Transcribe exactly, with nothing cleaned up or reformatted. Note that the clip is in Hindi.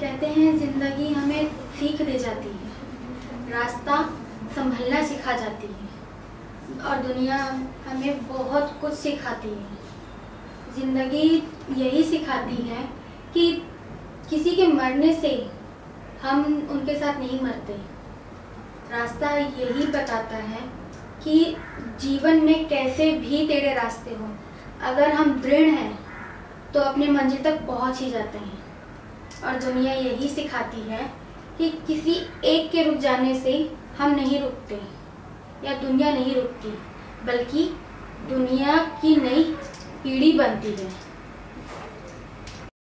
कहते हैं ज़िंदगी हमें सीख दे जाती है, रास्ता संभलना सिखा जाती है और दुनिया हमें बहुत कुछ सिखाती है। ज़िंदगी यही सिखाती है कि किसी के मरने से हम उनके साथ नहीं मरते। रास्ता यही बताता है कि जीवन में कैसे भी टेढ़े रास्ते हों, अगर हम दृढ़ हैं तो अपने मंजिल तक पहुंच ही जाते हैं। और दुनिया यही सिखाती है कि किसी एक के रुक जाने से हम नहीं रुकते या दुनिया नहीं रुकती, बल्कि दुनिया की नई पीढ़ी बनती है।